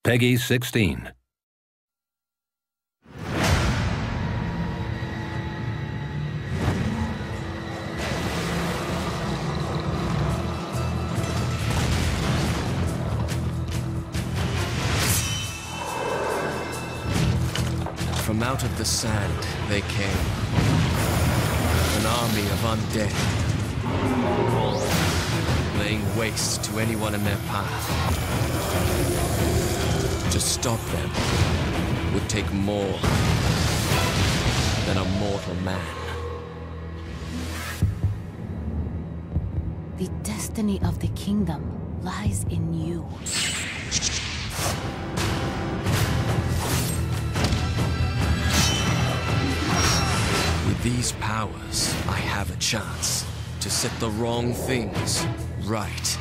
Peggy 16. From out of the sand they came, an army of undead, laying waste to anyone in their path. To stop them would take more than a mortal man. The destiny of the kingdom lies in you. With these powers, I have a chance to set the wrong things right.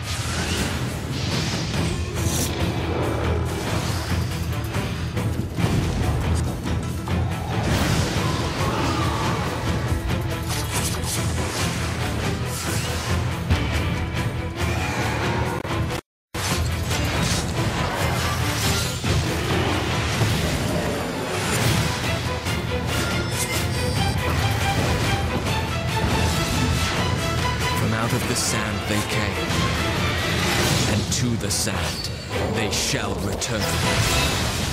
Out of the sand they came, and to the sand they shall return.